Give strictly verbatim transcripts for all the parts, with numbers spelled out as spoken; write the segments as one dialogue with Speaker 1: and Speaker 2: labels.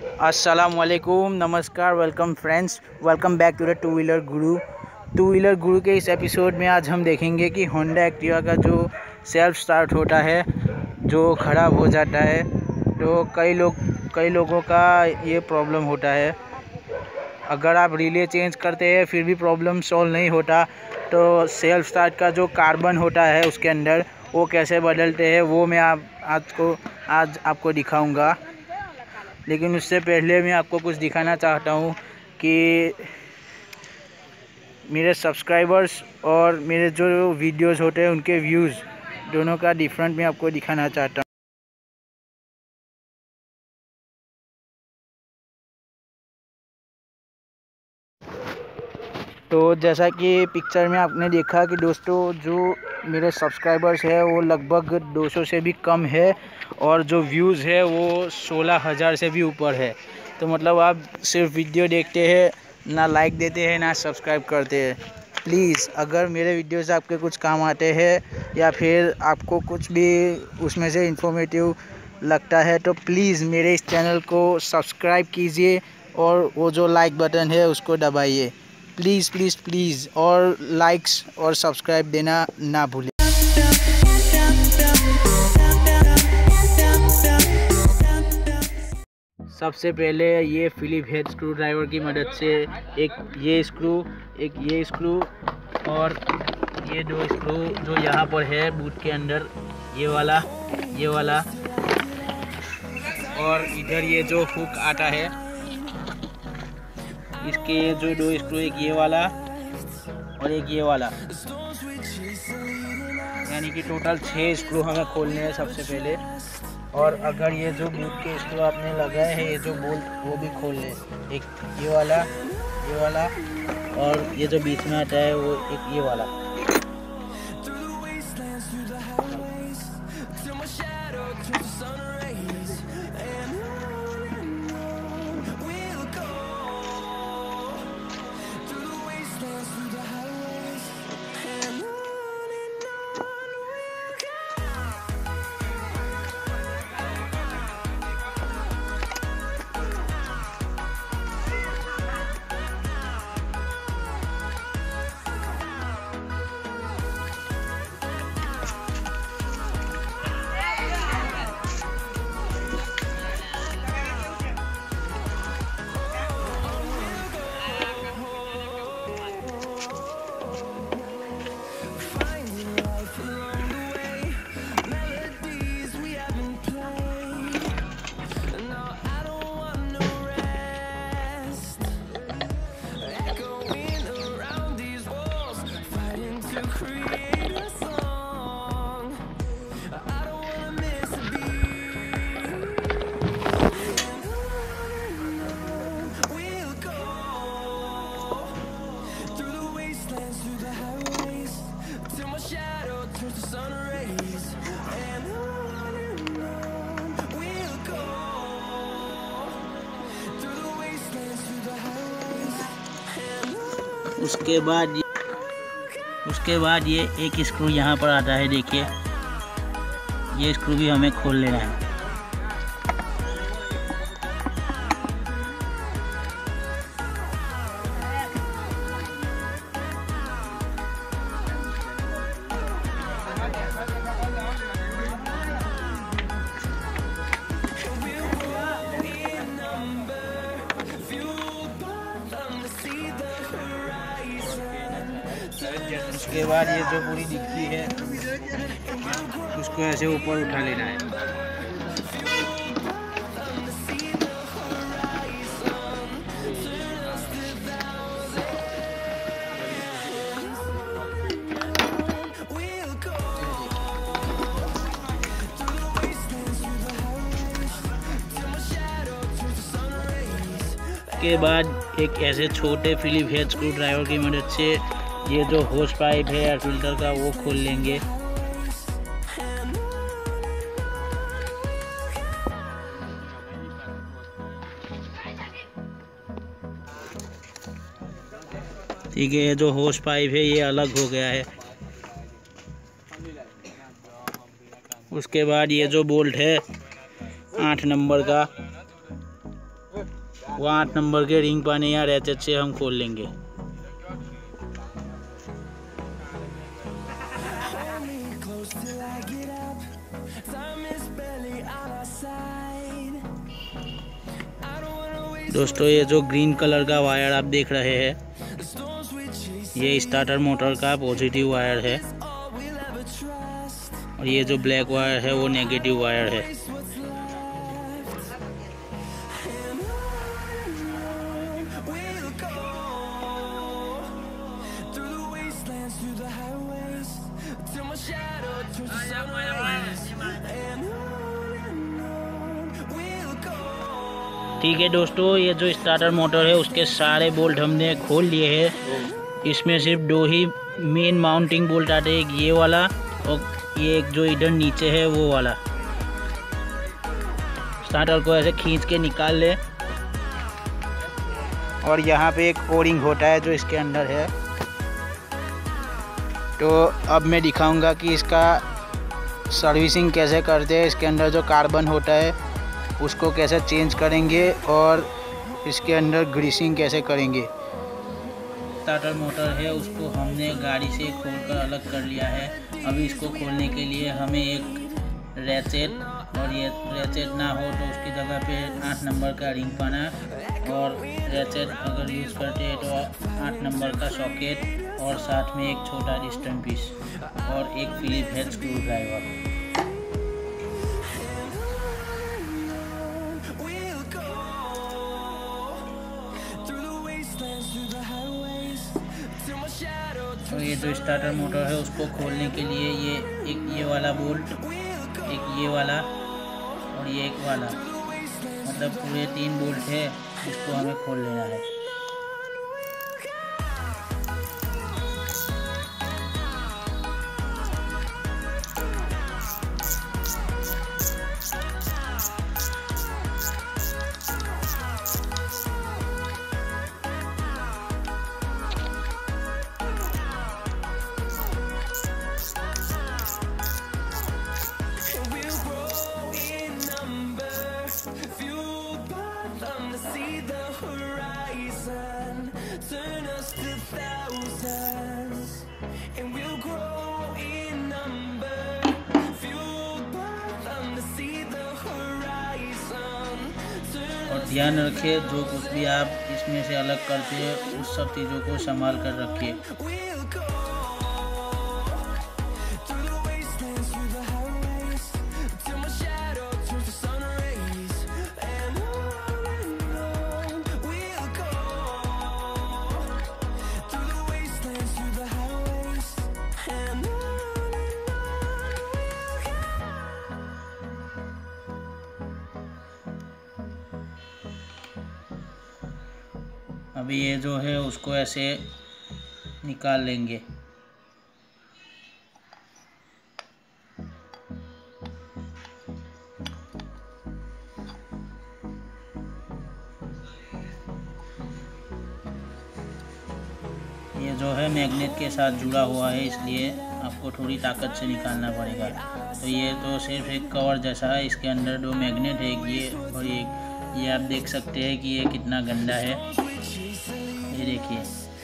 Speaker 1: अस्सलाम वालेकुम, नमस्कार, welcome friends, welcome back to the two wheeler Guru. Two wheeler Guru के इस एपिसोड में आज हम देखेंगे कि होंडा एक्टिवा का जो सेल्फ स्टार्ट होता है जो ख़राब हो जाता है, तो कई लोग कई लोगों का ये प्रॉब्लम होता है। अगर आप रिले चेंज करते हैं फिर भी प्रॉब्लम सॉल्व नहीं होता, तो सेल्फ स्टार्ट का जो कार्बन होता है उसके अंदर वो कैसे बदलते हैं वो मैं आप आज को आज आपको दिखाऊंगा। लेकिन उससे पहले मैं आपको कुछ दिखाना चाहता हूँ कि मेरे सब्सक्राइबर्स और मेरे जो वीडियोस होते हैं उनके व्यूज़ दोनों का डिफरेंट मैं आपको दिखाना चाहता हूँ। तो जैसा कि पिक्चर में आपने देखा कि दोस्तों जो मेरे सब्सक्राइबर्स है वो लगभग दो सौ से भी कम है और जो व्यूज़ है वो सोलह हज़ार से भी ऊपर है। तो मतलब आप सिर्फ वीडियो देखते हैं, ना लाइक देते हैं, ना सब्सक्राइब करते हैं। प्लीज़ अगर मेरे वीडियोस आपके कुछ काम आते हैं या फिर आपको कुछ भी उसमें से इंफॉर्मेटिव लगता है तो प्लीज़ मेरे इस चैनल को सब्सक्राइब कीजिए और वो जो लाइक बटन है उसको दबाइए। प्लीज़ प्लीज़ प्लीज़ और लाइक्स और सब्सक्राइब देना ना भूलें। सबसे पहले ये फिलिप हेड स्क्रू ड्राइवर की मदद से एक ये स्क्रू एक ये स्क्रू और ये दो स्क्रू जो यहाँ पर है बूट के अंदर, ये वाला ये वाला और इधर ये जो हुक आता है इसके जो दो स्क्रू, एक ये वाला और एक ये वाला, यानी कि टोटल छः स्क्रू हमें खोलने हैं सबसे पहले। और अगर ये जो बूट के स्क्रू आपने लगाए हैं ये जो बोल्ट वो भी खोल ले, एक ये वाला ये वाला और ये जो बीच में आता है वो एक ये वाला। उसके बाद उसके बाद ये एक स्क्रू यहाँ पर आता है, देखिए ये स्क्रू भी हमें खोल लेना है। उसके बाद ये जो पूरी डिक्की है उसको ऐसे ऊपर उठा लेना है। उसके बाद एक ऐसे छोटे फिलिप हेड स्क्रू ड्राइवर की मदद से ये जो होस पाइप है एयर फिल्टर का वो खोल लेंगे। ठीक है, ये जो होस पाइप है ये अलग हो गया है। उसके बाद ये जो बोल्ट है आठ नंबर का वो आठ नंबर के रिंग पाने या रैचेट से हम खोल लेंगे। दोस्तों ये जो ग्रीन कलर का वायर आप देख रहे हैं, ये स्टार्टर मोटर का पॉजिटिव वायर है और ये जो ब्लैक वायर है वो नेगेटिव वायर है। ठीक है दोस्तों, ये जो स्टार्टर मोटर है उसके सारे बोल्ट हमने खोल लिए हैं। इसमें सिर्फ दो ही मेन माउंटिंग बोल्ट आते हैं, एक ये वाला और ये एक जो इधर नीचे है वो वाला। स्टार्टर को ऐसे खींच के निकाल ले और यहाँ पे एक ओरिंग होता है जो इसके अंदर है। तो अब मैं दिखाऊंगा कि इसका सर्विसिंग कैसे करते हैं। इसके अंदर जो कार्बन होता है उसको कैसे चेंज करेंगे और इसके अंदर ग्रीसिंग कैसे करेंगे। स्टार्टर मोटर है उसको हमने गाड़ी से खोलकर अलग कर लिया है। अभी इसको खोलने के लिए हमें एक रैचेट, और ये रैचेट ना हो तो उसकी जगह पे आठ नंबर का रिंग पाना, और रैचेट अगर यूज़ करते हैं तो आठ नंबर का सॉकेट, और साथ में एक छोटा डिस्टेंस पीस और एक फिलिप हेड स्क्रू ड्राइवर। तो ये जो स्टार्टर मोटर है उसको खोलने के लिए ये एक ये वाला बोल्ट, एक ये वाला और ये एक वाला, मतलब पूरे तीन बोल्ट है जिसको हमें खोल लेना है। और ध्यान रखिए जो कुछ भी आप इसमें से अलग करते हैं उस सब चीज़ों को संभाल कर रखिए। अभी ये जो है उसको ऐसे निकाल लेंगे। ये जो है मैग्नेट के साथ जुड़ा हुआ है, इसलिए आपको थोड़ी ताकत से निकालना पड़ेगा। तो ये तो सिर्फ एक कवर जैसा है, इसके अंदर दो मैग्नेट है, एक ये और एक ये। आप देख सकते हैं कि ये कितना गंदा है, ये देखिए।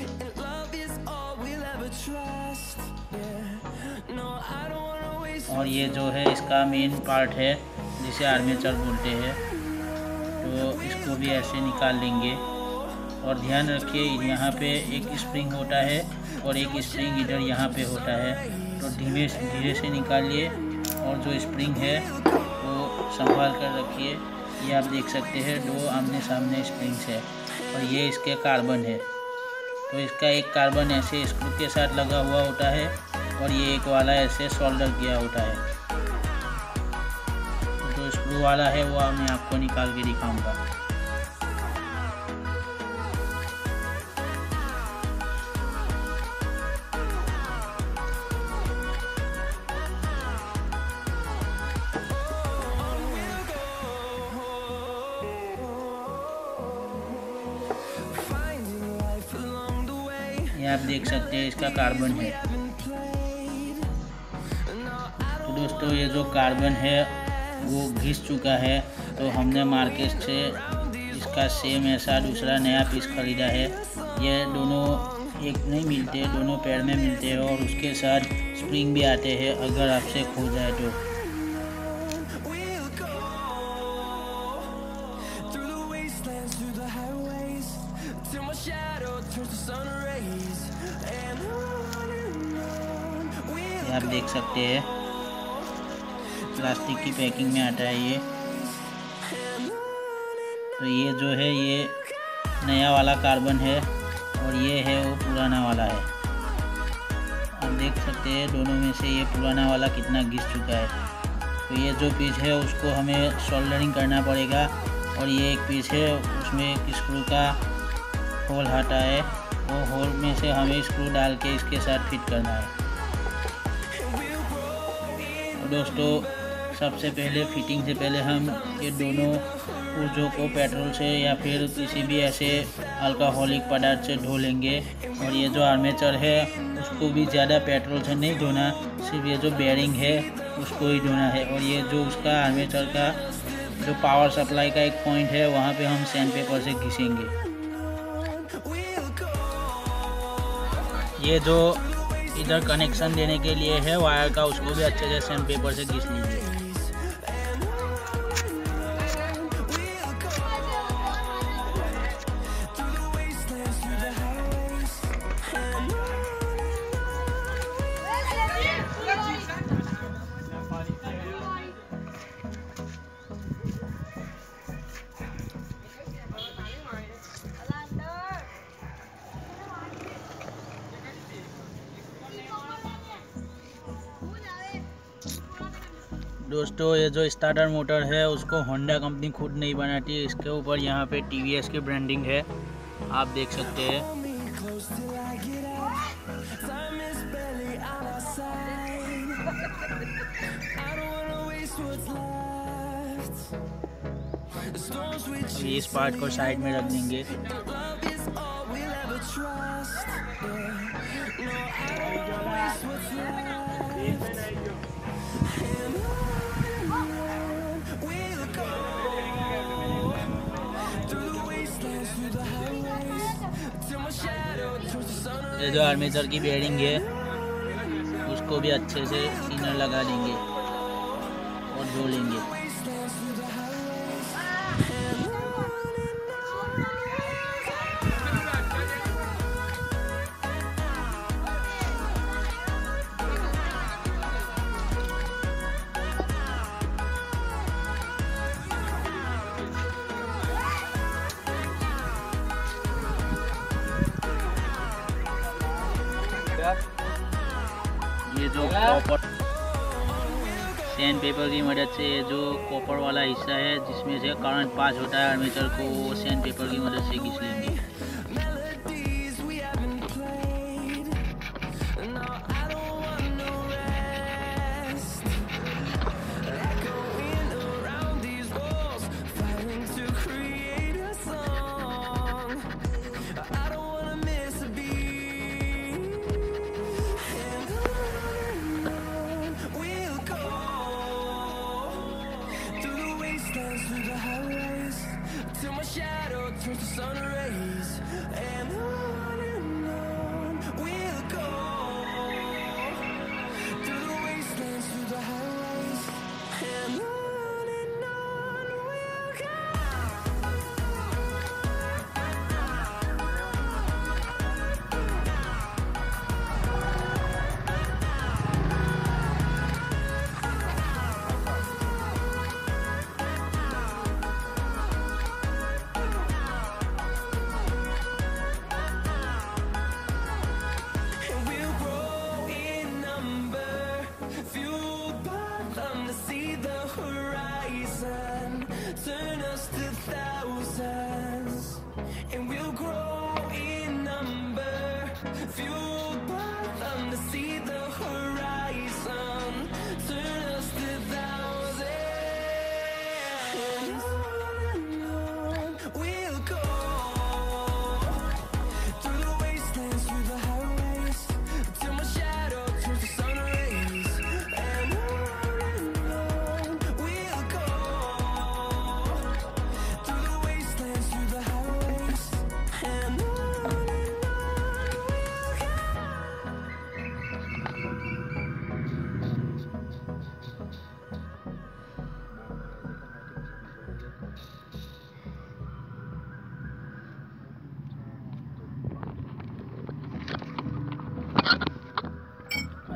Speaker 1: और ये जो है इसका मेन पार्ट है जिसे आर्मेचर बोलते हैं, तो इसको भी ऐसे निकाल लेंगे। और ध्यान रखिए यहाँ पे एक स्प्रिंग होता है और एक स्प्रिंग इधर यहाँ पे होता है, तो धीरे धीरे से निकालिए और जो स्प्रिंग है वो संभाल कर रखिए। ये आप देख सकते हैं दो आमने सामने स्प्रिंग्स है और ये इसके कार्बन है। तो इसका एक कार्बन ऐसे स्क्रू के साथ लगा हुआ होता है और ये एक वाला ऐसे सोल्डर किया होता है। जो स्क्रू वाला है वो मैं आपको निकाल के दिखाऊंगा। ये आप देख सकते हैं इसका कार्बन है। तो दोस्तों ये जो कार्बन है वो घिस चुका है, तो हमने मार्केट से इस इसका सेम ऐसा दूसरा नया पीस ख़रीदा है। ये दोनों एक नहीं मिलते, दोनों पैर में मिलते हैं और उसके साथ स्प्रिंग भी आते हैं अगर आपसे खो जाए तो। ये आप देख सकते हैं प्लास्टिक की पैकिंग में आता है ये। तो ये जो है ये नया वाला कार्बन है और ये है वो पुराना वाला है। आप देख सकते हैं दोनों में से ये पुराना वाला कितना घिस चुका है। तो ये जो पीस है उसको हमें सोल्डरिंग करना पड़ेगा और ये एक पीस है उसमें एक स्क्रू का होल हटा है, वो होल में से हमें स्क्रू डाल के इसके साथ फिट करना है। दोस्तों सबसे पहले फिटिंग से पहले हम ये दोनों पुर्जों को पेट्रोल से या फिर किसी भी ऐसे अल्कोहलिक पदार्थ से धो लेंगे। और ये जो आर्मेचर है उसको भी ज़्यादा पेट्रोल से नहीं धोना, सिर्फ ये जो बेयरिंग है उसको ही धोना है। और ये जो उसका आर्मेचर का जो पावर सप्लाई का एक पॉइंट है वहाँ पे हम सैंड पेपर से घिसेंगे। ये जो इधर कनेक्शन देने के लिए है वायर का, उसको भी अच्छे से सैंड पेपर से घिस लीजिए। दोस्तों ये जो स्टार्टर मोटर है उसको होंडा कंपनी खुद नहीं बनाती है, इसके ऊपर यहाँ पे टीवीएस की ब्रांडिंग है, आप देख सकते हैं। अभी इस पार्ट को साइड में रख देंगे। ये जो आर्मेचर की बेयरिंग है उसको भी अच्छे से सीनर लगा देंगे और धो लेंगे। ये जो कॉपर सैंड पेपर की मदद से ये जो कॉपर वाला हिस्सा है जिसमें से करंट पास होता है आर्मेचर को, वो सैंड पेपर की मदद से घिस लेंगे।
Speaker 2: Till my shadow turns to sun rays.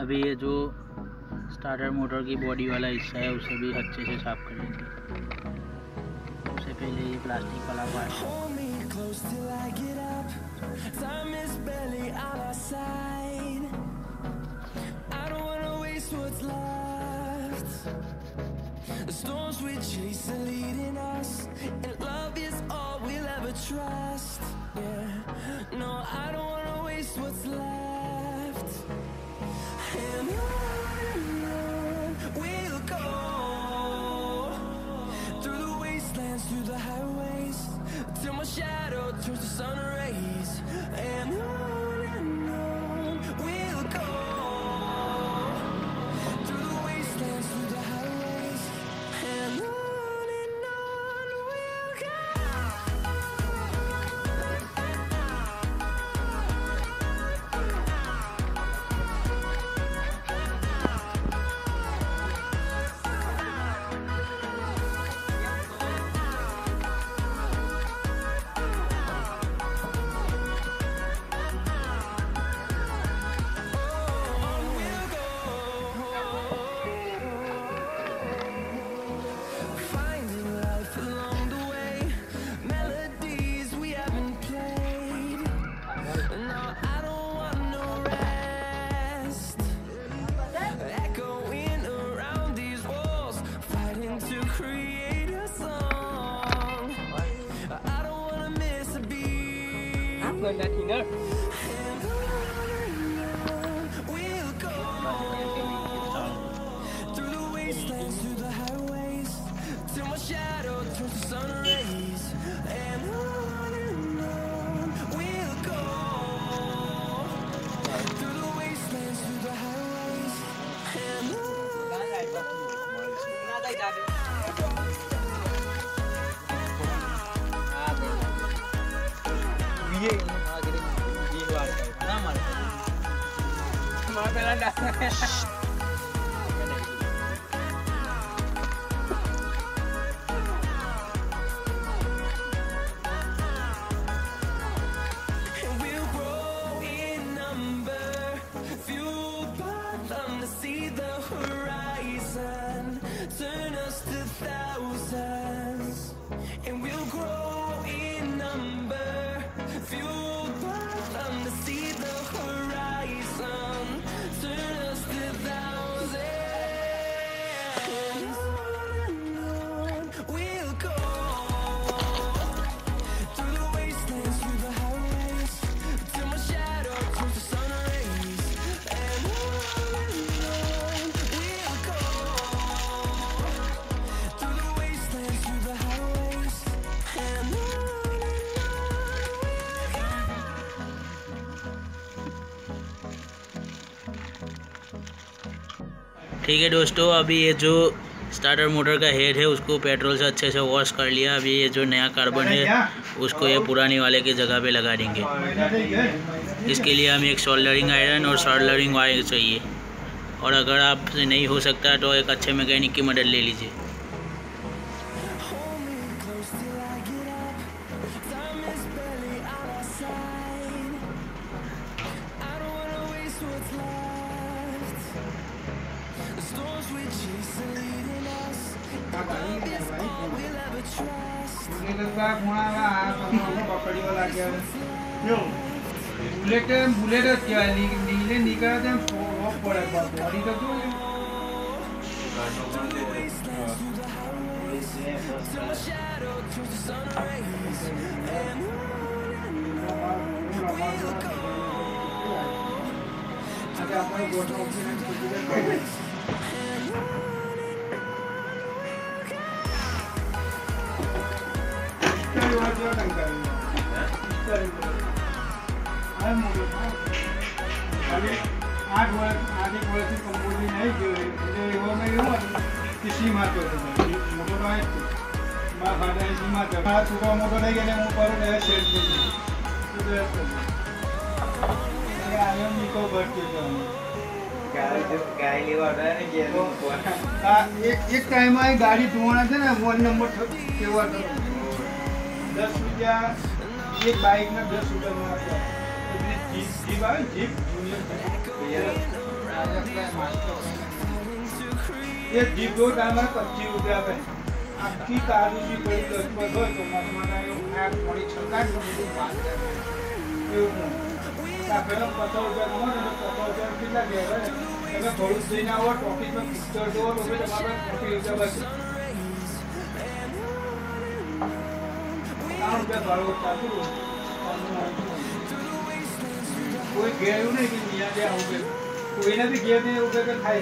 Speaker 1: अभी ये जो स्टार्टर मोटर की बॉडी वाला हिस्सा है उसे भी अच्छे से साफ करेंगे। सबसे पहले ये प्लास्टिक वाला part.
Speaker 2: The storms we chase are leading us, and love is all we'll ever trust. Yeah, no, I don't wanna waste what's left. And on we'll go, through the wastelands, through the highways, till my shadow turns to sun rays. And on and on we'll go, through the wastelands, through the highways, and on and on we'll go. Finding life along the way, melodies we haven't played. No, I don't want no rest. Echoing around these walls, fighting to create a song. I don't wanna miss a beat. And on and on we'll go, through the wastelands, through the highways, till my shadow turns to sun rays. And on and on we'll go, through the wastelands, through the highways, and on and on. And we'll grow in number, fueled by them to see the horizon, turn us to thousands. And we'll grow in number, fueled by them to see the horizon, turn us to thousands. And on and on we'll go, through the wastelands, through the highways, till my shadow turns to sun rays. And on and on we'll go, through the wastelands, through the highways, and on and on we'll
Speaker 1: ठीक है दोस्तों, अभी ये जो starter motor का head है उसको petrol से अच्छे से वॉश कर लिया। अभी ये जो नया कार्बन है उसको ये पुरानी वाले की जगह पे लगा देंगे। इसके लिए हमें एक सोल्डरिंग आयरन और सोल्डरिंग वायर चाहिए, और अगर आपसे नहीं हो सकता तो एक अच्छे मैकेनिक की मदद ले लीजिए।
Speaker 2: hold me close till I get up. Time is barely on our side. I don't wanna waste what's left. The storms we chase are leading us, and love is all we'll ever trust.
Speaker 3: Bullet bullet नीले निकलते हैं पड़े body तो क्यों
Speaker 2: Till my shadow turns to sun rays. And on and on we'll go,
Speaker 3: अच्छा अपने बोटो option को
Speaker 2: and on and on
Speaker 3: क्या हुआ जो टंग करेंगे आए मुझे अभी आठ वर्ष आगे वर्ष की कंपोजी नहीं जो जो वो मैं हूँ किसी मार को मोटर है मार फाटा इसी मार का मार सुबह मोटर नहीं गए मुँह पर है शेड पे तो ऐसे ये आयम निको बढ़ के जो गाड़ी जो गाड़ी वाला है ये तो एक एक टाइम में गाड़ी धोना था ना वन नंबर के हुआ था दस रुपया एक बाइक में दस रुपया में जीप जीप आए जीप जूनियर ये जीप रोड हमारे पच्चीस रुपया पे आखी कार जी पड़ी लगभग हो तो मत मनायो आ पड़ी छका तो बात है ता पहले पचास रुपया कमा तो पचास रुपया कितना गया है अगर थोड़ी दिन आओ टॉपिक में पिक्चर दो तो फिर हमारा फोर्टी रुपया बच काम पे बारो चालू कोई गया नहीं कि मियां गया हो गए कोई ना भी गया नहीं हो गए खाए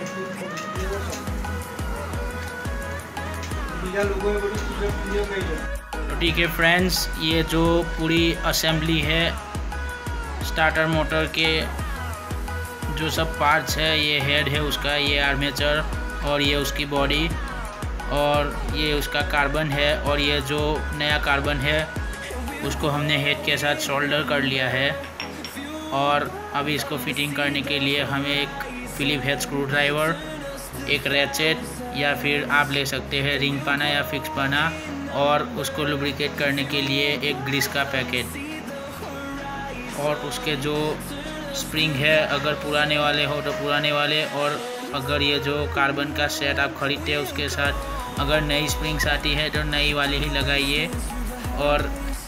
Speaker 3: बीजा लोगों ने बड़ी चीज़ें चीज़ें कही है।
Speaker 1: तो ठीक है फ्रेंड्स, ये जो पूरी असेंबली है स्टार्टर मोटर के जो सब पार्ट्स है, ये हेड है उसका, ये आर्मेचर और ये उसकी बॉडी और ये उसका कार्बन है और ये जो नया कार्बन है उसको हमने हेड के साथ सोल्डर कर लिया है। और अभी इसको फिटिंग करने के लिए हमें एक फिलिप हेड स्क्रू ड्राइवर, एक रैचेट या फिर आप ले सकते हैं रिंग पाना या फिक्स पाना और उसको लुब्रिकेट करने के लिए एक ग्रीस का पैकेट और उसके जो स्प्रिंग है अगर पुराने वाले हो तो पुराने वाले, और अगर ये जो कार्बन का सेट आप खरीदते हैं उसके साथ अगर नई स्प्रिंग्स आती है तो नई वाली ही लगाइए और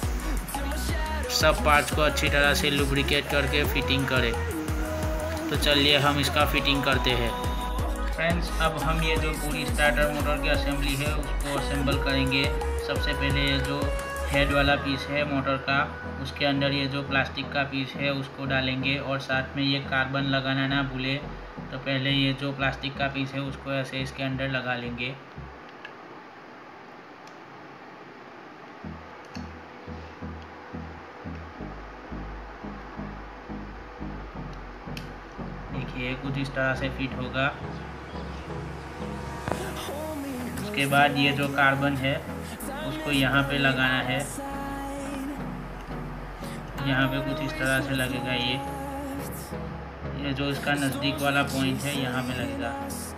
Speaker 1: सब पार्ट्स को अच्छी तरह से लुब्रिकेट करके फिटिंग करें। तो चलिए हम इसका फिटिंग करते हैं फ्रेंड्स। अब हम ये जो पूरी स्टार्टर मोटर की असेंबली है उसको असेंबल करेंगे। सबसे पहले ये जो हेड वाला पीस है मोटर का उसके अंदर ये जो प्लास्टिक का पीस है उसको डालेंगे और साथ में ये कार्बन लगाना ना भूले। तो पहले ये जो प्लास्टिक का पीस है उसको ऐसे इसके अंदर लगा लेंगे। देखिए कुछ इस तरह से फिट होगा। उसके बाद ये जो कार्बन है उसको यहाँ पे लगाना है, यहाँ पे कुछ इस तरह से लगेगा। ये ये जो इसका नज़दीक वाला पॉइंट है यहाँ पे लगेगा।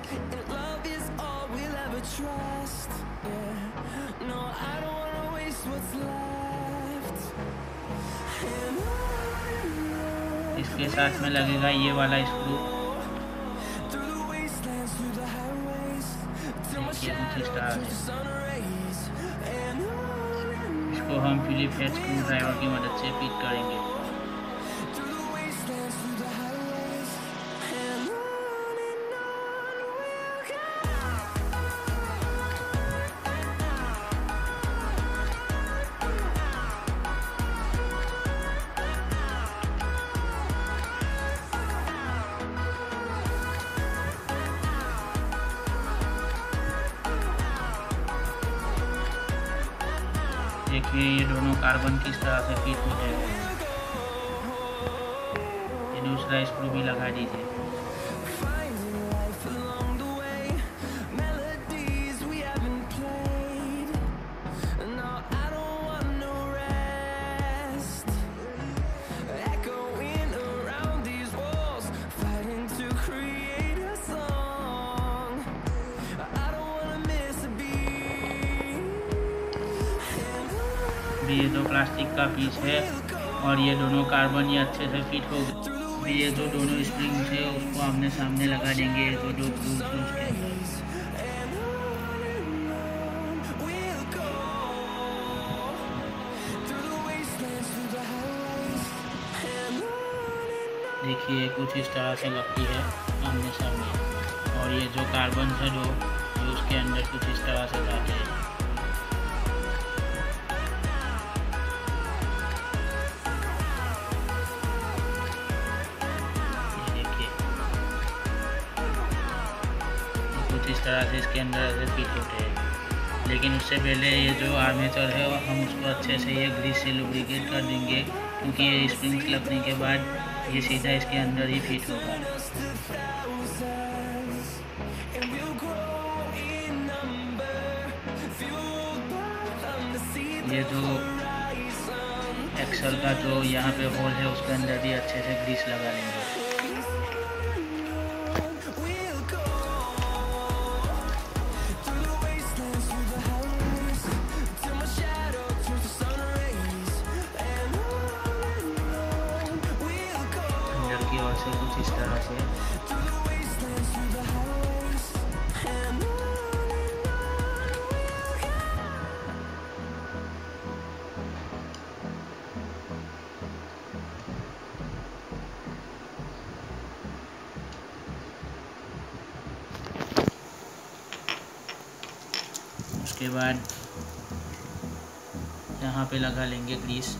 Speaker 1: इसके साथ में लगेगा ये वाला स्क्रू, देखिए कुछ इस तरह से। इसको हम फिलिप हेड स्क्रू ड्राइवर की मदद से फिट करेंगे। देखिए ये दोनों कार्बन किस तरह से फिट हो जाएगा। ये दूसरा स्क्रू भी लगा दीजिए। ये जो प्लास्टिक का पीस है और ये दोनों कार्बन ये अच्छे से फिट हो गए। ये जो दोनों स्प्रिंग्स है उसको हमने सामने लगा देंगे जो दो ग्लूस है उसके अंदर। देखिए कुछ इस तरह से लगती है आमने सामने और ये जो कार्बन है जो जो उसके अंदर कुछ इस तरह से जाते हैं। इस तरह से इसके अंदर ऐसे फिट होते हैं। लेकिन उससे पहले ये जो आर्मेचर है हम उसको अच्छे से ये ग्रीस से लुब्रिकेट कर देंगे क्योंकि ये स्प्रिंग्स लगने के बाद ये सीधा इसके अंदर ही फिट होगा। ये जो एक्सल का जो यहाँ पे होल है उसके अंदर भी अच्छे से ग्रीस लगा लेंगे। ऊपर से कुछ इस तरह से। उसके बाद यहाँ पे लगा लेंगे ग्रीस।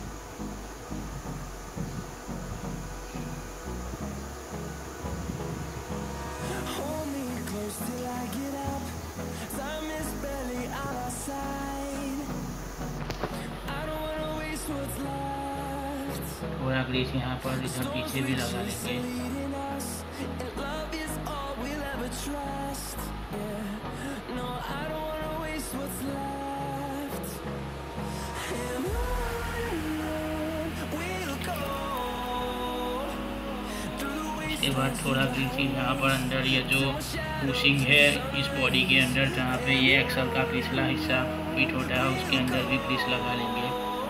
Speaker 1: पूरा ग्रीस यहाँ पर इधर पीछे भी लगा लेंगे। इसके बाद थोड़ा ग्रीस यहाँ पर अंदर ये जो पुशिंग है इस बॉडी के अंदर, जहाँ पे ये एक्सल का पिछला हिस्सा फिट होता है उसके अंदर भी ग्रीस लगा लेंगे।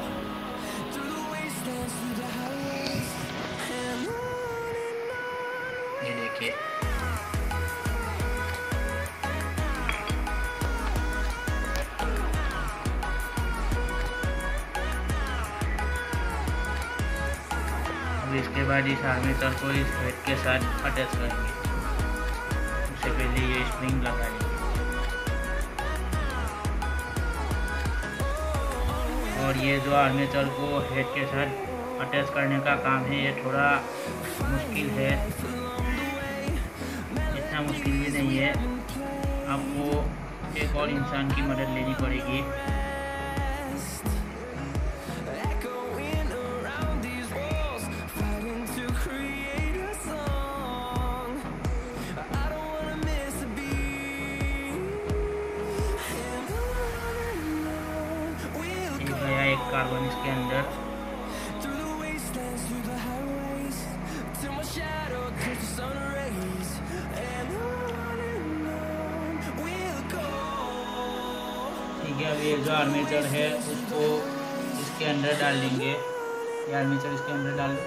Speaker 1: ये देखिए अब इसके बाद इस आर्मेचर को इस हेड के साथ अटैच करेंगे। उससे पहले ये स्प्रिंग लगा लेंगे और ये जो आर्मेचर को हेड के साथ अटैच करने का काम है ये थोड़ा मुश्किल है, इतना मुश्किल भी नहीं है। आपको एक और इंसान की मदद लेनी पड़ेगी। एक कार्बन इसके अंदर ठीक है। अब ये जो आर्मेचर है उसको इसके अंदर डाल देंगे। ये आर्मेचर इसके अंदर डाल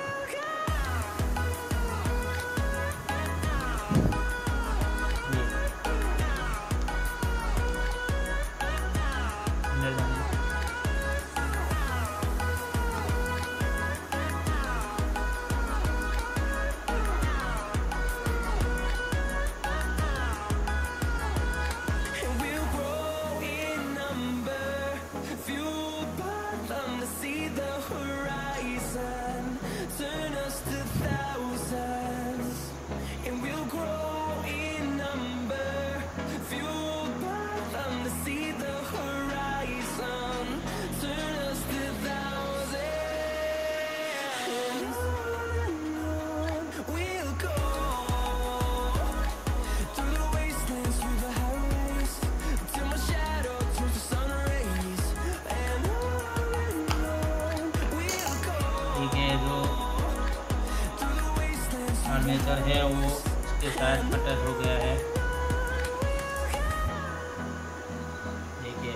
Speaker 1: आर्मेचर है वो इसके साथ अटैच हो गया है। देखिए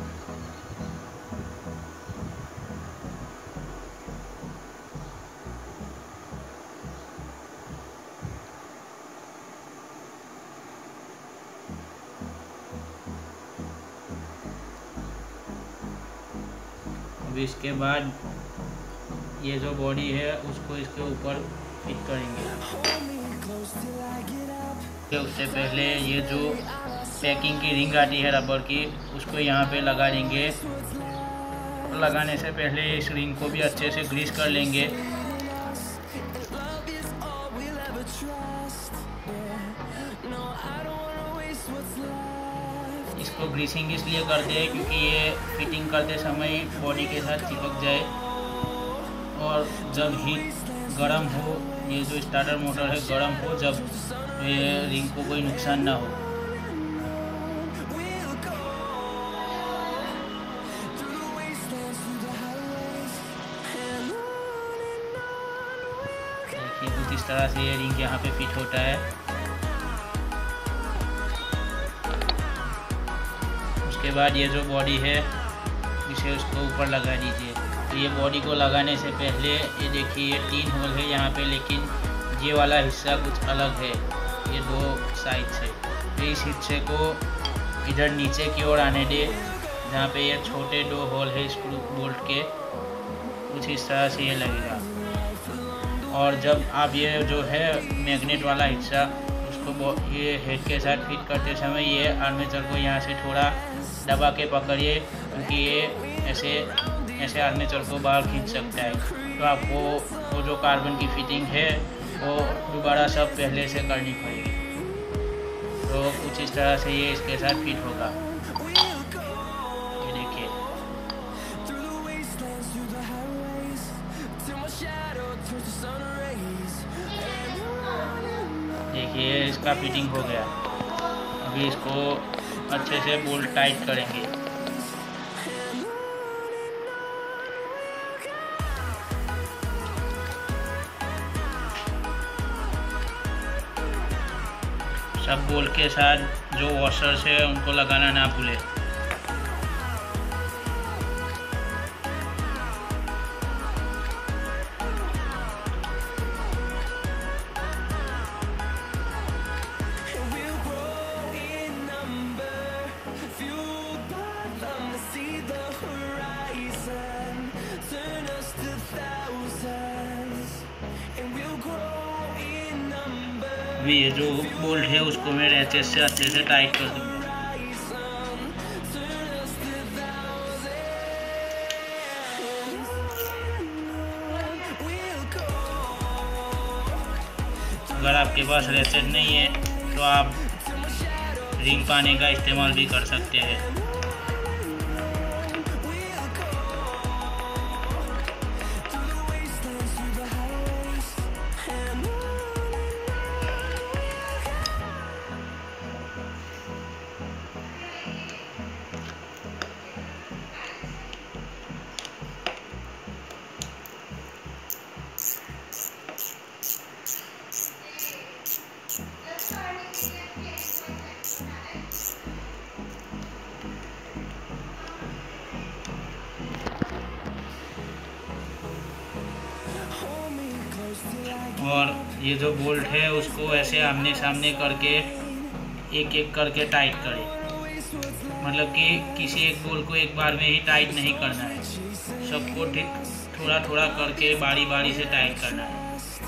Speaker 1: अब इसके बाद ये जो बॉडी है उसको इसके ऊपर फिट करेंगे। तो उससे पहले ये जो पैकिंग की रिंग आती है रबर की उसको यहाँ पे लगा देंगे। लगाने से पहले इस रिंग को भी अच्छे से ग्रीस कर लेंगे। इसको ग्रीसिंग इसलिए करते हैं क्योंकि ये फिटिंग करते समय बॉडी के साथ चिपक जाए और जब हीट गर्म हो, ये जो स्टार्टर मोटर है गर्म हो, जब ये रिंग को कोई नुकसान ना हो। देखिए कुछ इस तरह से ये रिंग यहाँ पे फिट होता है। उसके बाद ये जो बॉडी है इसे उसको ऊपर लगा दीजिए। तो ये बॉडी को लगाने से पहले ये देखिए ये तीन होल है यहाँ पे, लेकिन ये वाला हिस्सा कुछ अलग है, ये दो साइड से। तो इस हिस्से को इधर नीचे की ओर आने दे, जहाँ पे ये छोटे दो होल है स्क्रू बोल्ट के, कुछ इस तरह से ये लगेगा। और जब आप ये जो है मैग्नेट वाला हिस्सा उसको ये हेड के साथ फिट करते समय ये आर्मेचर को यहाँ से थोड़ा दबा के पकड़िए, क्योंकि ये ऐसे ऐसे आर्मेचर को बाहर खींच सकता है। तो आपको वो जो कार्बन की फिटिंग है वो दोबारा सब पहले से करनी पड़ेगी। तो कुछ इस तरह से ये इसके साथ फिट होगा। ये देखिए, देखिए इसका फिटिंग हो गया। अभी इसको अच्छे से बोल्ट टाइट करेंगे। सब बोल्ट के साथ जो वॉशर्स है उनको लगाना ना भूलें। अभी ये जो बोल्ट है उसको मैं रेचेस से अच्छे से टाइट कर दूँगा। अगर आपके पास रेचेस नहीं है तो आप रिंग पाने का इस्तेमाल भी कर सकते हैं। और ये जो बोल्ट है उसको ऐसे आमने सामने करके एक एक करके टाइट करें। मतलब कि किसी एक बोल्ट को एक बार में ही टाइट नहीं करना है, सबको ठीक थोड़ा थोड़ा करके बारी बारी से टाइट करना है।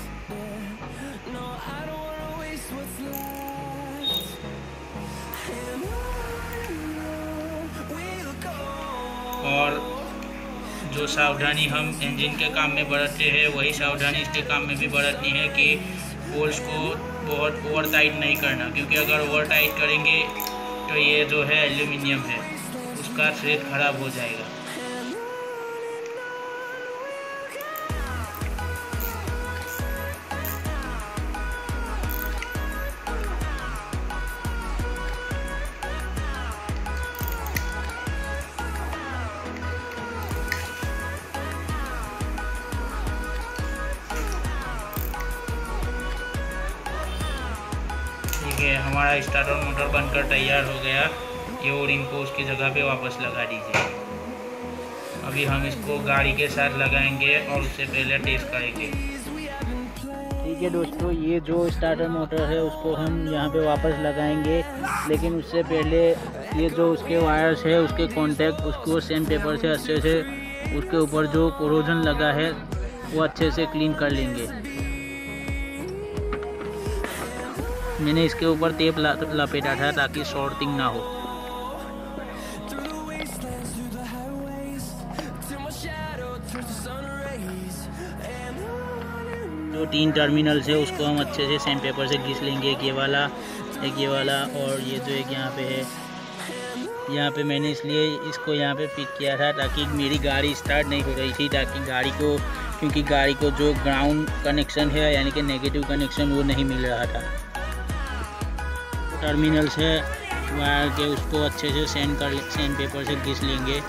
Speaker 1: और जो सावधानी हम इंजन के काम में बरतते हैं वही सावधानी इसके काम में भी बरतनी है कि बोल्ट्स को बहुत ओवर टाइट नहीं करना, क्योंकि अगर ओवर टाइट करेंगे तो ये जो है एल्यूमिनियम है उसका थ्रेड खराब हो जाएगा। ठीक है, हमारा स्टार्टर मोटर बनकर तैयार हो गया। ये ओ रिंग को उसकी जगह पे वापस लगा दीजिए। अभी हम इसको गाड़ी के साथ लगाएंगे और उससे पहले टेस्ट करेंगे। ठीक है दोस्तों, ये जो स्टार्टर मोटर है उसको हम यहाँ पे वापस लगाएंगे, लेकिन उससे पहले ये जो उसके वायर्स है उसके कॉन्टैक्ट उसको सेम पेपर से अच्छे से उसके ऊपर जो कोरोजन लगा है वो अच्छे से क्लीन कर लेंगे। मैंने इसके ऊपर टेप लपेटा था ताकि शॉर्टिंग ना हो। जो तीन टर्मिनल्स है उसको हम अच्छे से सैंड पेपर से घिस लेंगे। एक ये वाला, एक ये वाला और ये जो एक यहाँ पे है। यहाँ पे मैंने इसलिए इसको यहाँ पे फिट किया था ताकि मेरी गाड़ी स्टार्ट नहीं हो रही थी, ताकि गाड़ी को क्योंकि गाड़ी को जो ग्राउंड कनेक्शन है यानी कि नेगेटिव कनेक्शन वो नहीं मिल रहा था। टर्मिनल्स है वायर के उसको अच्छे से सैंड कर सैंड पेपर से घिस लेंगे।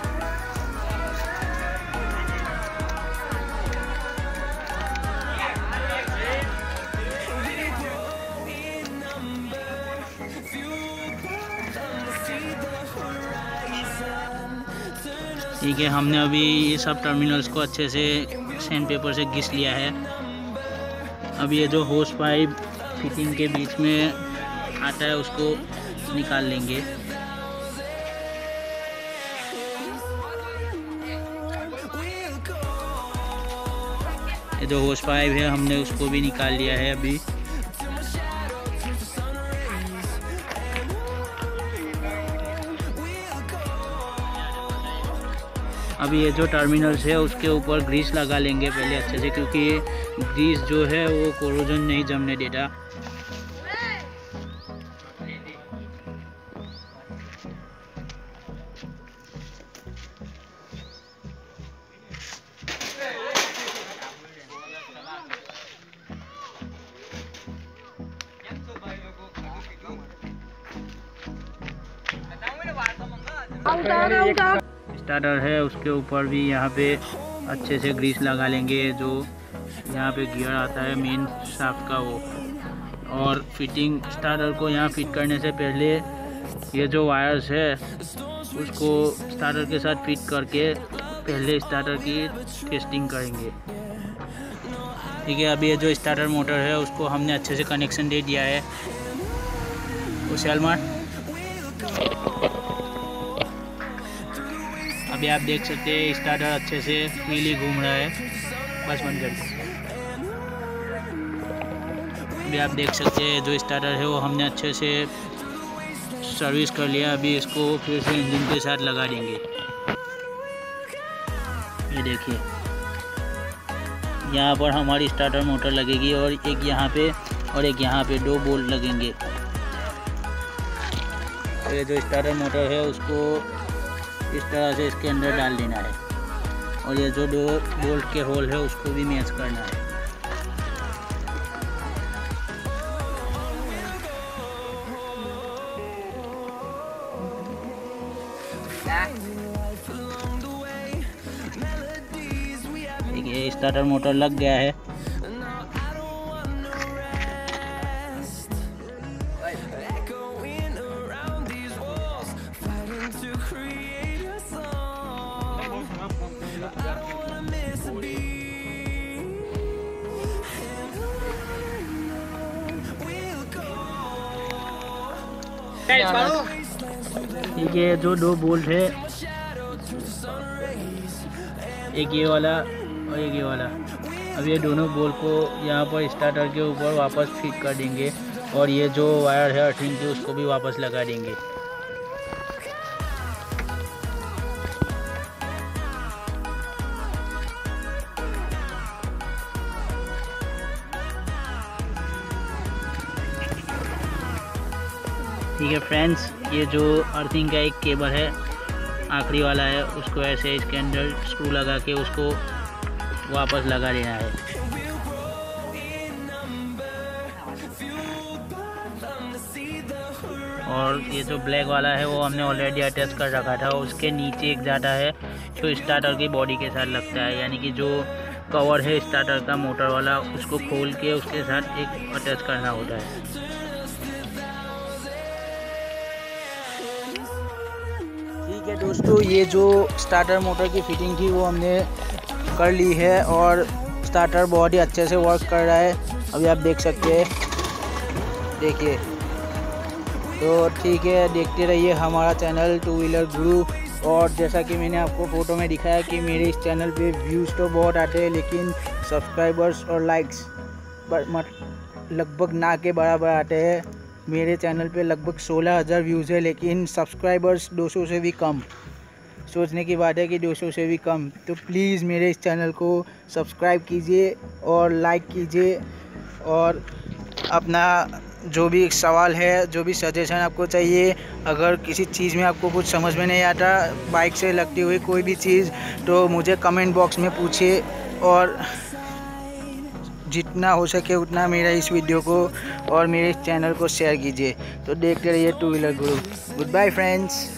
Speaker 1: ठीक है, हमने अभी ये सब टर्मिनल्स को अच्छे से सैंड पेपर से घिस लिया है। अब ये जो होस पाइप फिटिंग के बीच में आता है उसको निकाल लेंगे। ये जो होस पाइप है हमने उसको भी निकाल लिया है अभी। अभी ये जो टर्मिनल्स है उसके ऊपर ग्रीस लगा लेंगे पहले अच्छे से, क्योंकि ये ग्रीस जो है वो कोरोजन नहीं जमने देता। स्टार्टर है उसके ऊपर भी यहाँ पे अच्छे से ग्रीस लगा लेंगे। जो यहाँ पे गियर आता है मेन शाफ्ट का वो, और फिटिंग स्टार्टर को यहाँ फिट करने से पहले ये जो वायर्स है उसको स्टार्टर के साथ फिट करके पहले स्टार्टर की टेस्टिंग करेंगे। ठीक है, अभी ये जो स्टार्टर मोटर है उसको हमने अच्छे से कनेक्शन दे दिया है। वो सेलमार अभी आप देख सकते हैं स्टार्टर अच्छे से फ्रीली घूम रहा है। बस बंद कर दो। अभी आप देख सकते हैं जो स्टार्टर है वो हमने अच्छे से सर्विस कर लिया। अभी इसको फिर से इंजन के साथ लगा देंगे। ये देखिए यहाँ पर हमारी स्टार्टर मोटर लगेगी और एक यहाँ पे और एक यहाँ पे दो बोल्ट लगेंगे। तो ये जो स्टार्टर मोटर है उसको इस तरह से इसके अंदर डाल देना है, और ये जो दो बोल्ट के होल है उसको भी मैच करना है। देखिए स्टार्टर मोटर लग गया है। ठीक है, जो दो बोल्ट है एक ये वाला और एक ये वाला, अब ये दोनों बोल्ट को यहाँ पर स्टार्टर के ऊपर वापस फिट कर देंगे, और ये जो वायर है अर्थिंग की उसको भी वापस लगा देंगे। ठीक है फ्रेंड्स, ये जो अर्थिंग का एक केबल है आखिरी वाला है उसको ऐसे इसके अंदर स्क्रू लगा के उसको वापस लगा देना है। और ये जो ब्लैक वाला है वो हमने ऑलरेडी अटैच कर रखा था। उसके नीचे एक जाता है जो स्टार्टर की बॉडी के साथ लगता है, यानी कि जो कवर है स्टार्टर का मोटर वाला उसको खोल के उसके साथ एक अटैच करना होता है। ठीक है दोस्तों, ये जो स्टार्टर मोटर की फिटिंग थी वो हमने कर ली है और स्टार्टर बहुत ही अच्छे से वर्क कर रहा है। अभी आप देख सकते हैं, देखिए। तो ठीक है, देखते रहिए हमारा चैनल टू व्हीलर गुरु। और जैसा कि मैंने आपको फ़ोटो में दिखाया कि मेरे इस चैनल पे व्यूज़ तो बहुत आते हैं, लेकिन सब्सक्राइबर्स और लाइक्स लगभग ना के बराबर आते हैं। मेरे चैनल पे लगभग सोलह हज़ार व्यूज़ है, लेकिन सब्सक्राइबर्स दो सौ से भी कम। सोचने की बात है कि दो सौ से भी कम। तो प्लीज़ मेरे इस चैनल को सब्सक्राइब कीजिए और लाइक कीजिए, और अपना जो भी सवाल है, जो भी सजेशन आपको चाहिए, अगर किसी चीज़ में आपको कुछ समझ में नहीं आता, बाइक से लगती हुई कोई भी चीज़, तो मुझे कमेंट बॉक्स में पूछिए, और जितना हो सके उतना मेरा इस वीडियो को और मेरे इस चैनल को शेयर कीजिए। तो देखते रहिए two wheeler Guru. Goodbye friends.